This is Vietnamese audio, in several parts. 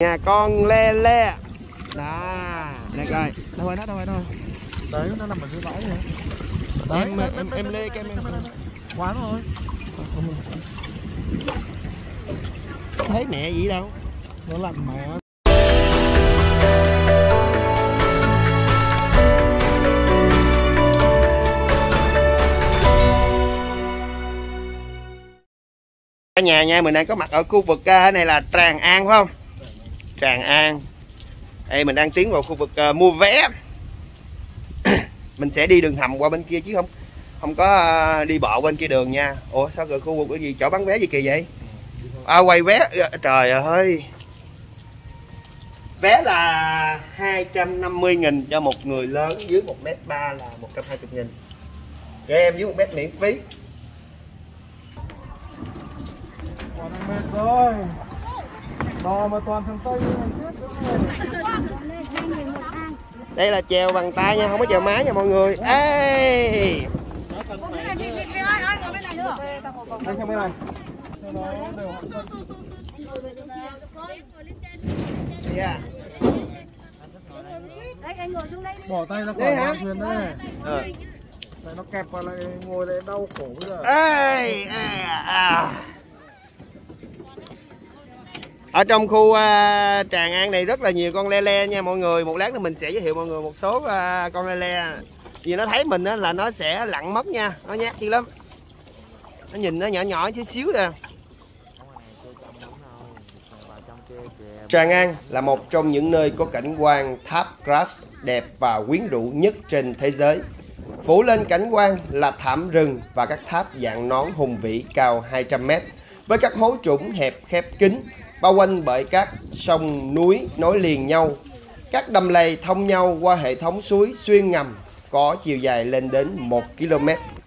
Nhà con le le. Đó, đây coi. Đâu rồi nó, đâu rồi, đâu rồi. Đấy, nó nằm ở dưới bãi này. Đấy, Em lê cái em. Quá rồi. Thấy mẹ gì đâu. Nó lặn mẹ. Cả nhà nha, mình đang có mặt ở khu vực này là Tràng An phải không? Tràng An. Đây mình đang tiến vào khu vực mua vé. Mình sẽ đi đường hầm qua bên kia chứ không có đi bộ bên kia đường nha. Ủa sao rồi khu vực cái gì chỗ bán vé gì kỳ vậy? Quay vé. Trời ơi. Vé là 250.000 cho một người lớn dưới 1m3 là 120.000. Trẻ em dưới 1m miễn phí. Còn đang mệt rồi. Đò mà toàn thằng Tây này chết. Đây là chèo bằng tay nha, không có chèo máy nha mọi người. Ê! Anh sang bên này. Yeah. Bỏ tay ra khỏi hàng thuyền đây. Tại nó kẹp vào lại ngồi lại đau khổ bây giờ. Ê! Ở trong khu Tràng An này rất là nhiều con le le nha mọi người. Một lát nữa mình sẽ giới thiệu mọi người một số con le le. Vì nó thấy mình là nó sẽ lặn mất nha. Nó nhát dữ lắm. Nó nhìn nó nhỏ nhỏ chút xíu nè. Tràng An là một trong những nơi có cảnh quan tháp Grass đẹp và quyến rũ nhất trên thế giới. Phủ lên cảnh quan là thảm rừng và các tháp dạng nón hùng vĩ cao 200m với các hố trũng hẹp khép kín, bao quanh bởi các sông núi nối liền nhau. Các đầm lầy thông nhau qua hệ thống suối xuyên ngầm có chiều dài lên đến 1 km.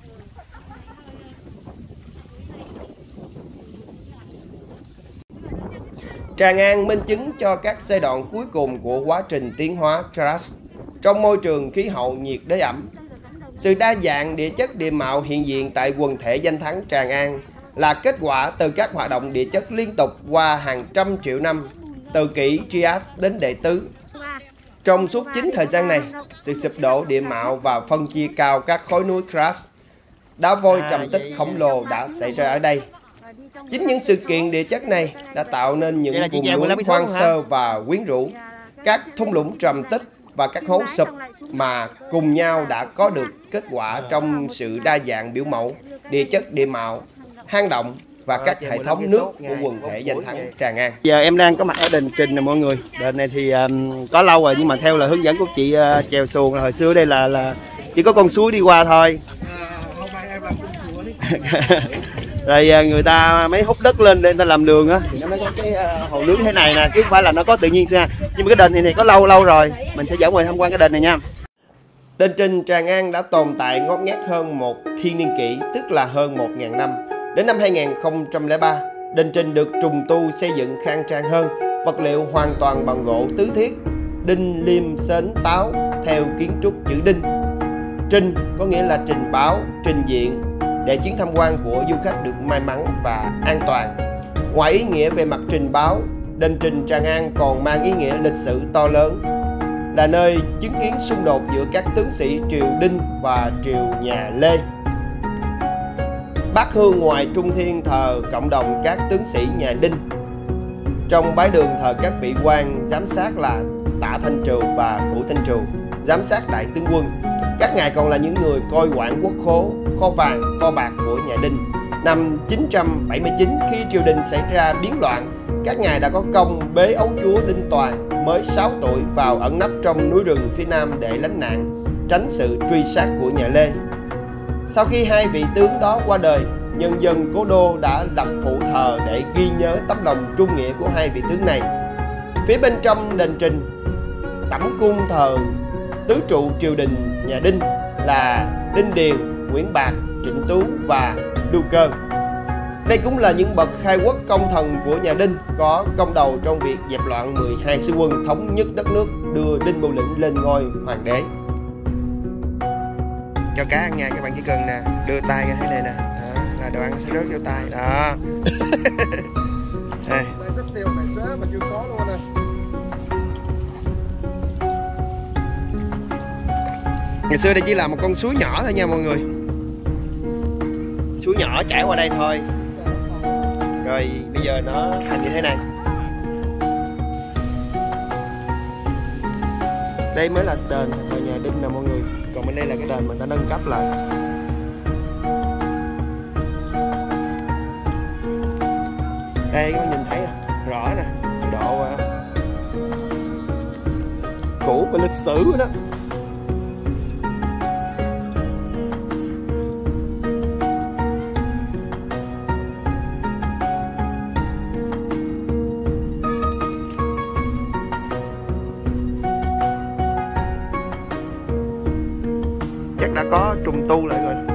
Tràng An minh chứng cho các giai đoạn cuối cùng của quá trình tiến hóa karst trong môi trường khí hậu nhiệt đới ẩm. Sự đa dạng địa chất địa mạo hiện diện tại quần thể danh thắng Tràng An là kết quả từ các hoạt động địa chất liên tục qua hàng trăm triệu năm, từ kỷ Trias đến Đệ Tứ. Trong suốt chính thời gian này, sự sụp đổ địa mạo và phân chia cao các khối núi karst, đá vôi trầm tích khổng lồ đã xảy ra ở đây. Chính những sự kiện địa chất này đã tạo nên những vùng núi hoang sơ và quyến rũ, các thung lũng trầm tích và các hố sụp mà cùng nhau đã có được kết quả trong sự đa dạng biểu mẫu, địa chất địa mạo, hang động và các hệ thống nước của quần thể danh thắng Tràng An. Giờ em đang có mặt ở đền Trình nè mọi người. Đền này thì có lâu rồi nhưng mà theo là hướng dẫn của chị chèo xuồng, hồi xưa đây là chỉ có con suối đi qua thôi. Hôm nay em làm con suối. Rồi người ta mới hút đất lên để người ta làm đường á, thì nó mới có cái hồ nước thế này nè, chứ không phải là nó có tự nhiên ra. Nhưng mà cái đền này có lâu rồi, mình sẽ dẫn mọi người tham quan cái đền này nha. Đền Trình Tràng An đã tồn tại ngót nghét hơn một thiên niên kỷ, tức là hơn 1000 năm. Đến năm 2003, đền Trình được trùng tu xây dựng khang trang hơn, vật liệu hoàn toàn bằng gỗ tứ thiết, đinh liêm sến táo theo kiến trúc chữ đinh. Trình có nghĩa là trình báo, trình diện, để chuyến tham quan của du khách được may mắn và an toàn. Ngoài ý nghĩa về mặt trình báo, đền Trình Tràng An còn mang ý nghĩa lịch sử to lớn, là nơi chứng kiến xung đột giữa các tướng sĩ triều Đinh và triều nhà Lê. Bát hương ngoài trung thiên thờ cộng đồng các tướng sĩ nhà Đinh. Trong bái đường thờ các vị quan giám sát là Tạ Thanh Trù và Hữu Thanh Trù, giám sát đại tướng quân. Các ngài còn là những người coi quản quốc khố, kho vàng, kho bạc của nhà Đinh. Năm 979, khi triều đình xảy ra biến loạn, các ngài đã có công bế ấu chúa Đinh Toàn mới 6 tuổi vào ẩn nấp trong núi rừng phía nam để lánh nạn, tránh sự truy sát của nhà Lê. Sau khi hai vị tướng đó qua đời, nhân dân cố đô đã lập phủ thờ để ghi nhớ tấm lòng trung nghĩa của hai vị tướng này. Phía bên trong đền Trình, tẩm cung thờ tứ trụ triều đình nhà Đinh là Đinh Điền, Nguyễn Bạc, Trịnh Tú và Lưu Cơ. Đây cũng là những bậc khai quốc công thần của nhà Đinh, có công đầu trong việc dẹp loạn 12 sư quân thống nhất đất nước, đưa Đinh Bộ Lĩnh lên ngôi hoàng đế. Cho cá ăn nha, các bạn chỉ cần nè, đưa tay ra thế này nè, đó, là đồ ăn sẽ rớt vô tay đó. Đây rất tiêu này, mà chưa có luôn nè. Ngày xưa đây chỉ là một con suối nhỏ thôi nha mọi người. Suối nhỏ chảy qua đây thôi. Rồi bây giờ nó thành như thế này. Đây mới là đền thờ nhà Đinh nè mọi người. Còn bên đây là cái đền mà người ta nâng cấp lại. Đây các bạn nhìn thấy rõ nè, độ cũ và lịch sử đó. Chắc đã có trùng tu lại rồi.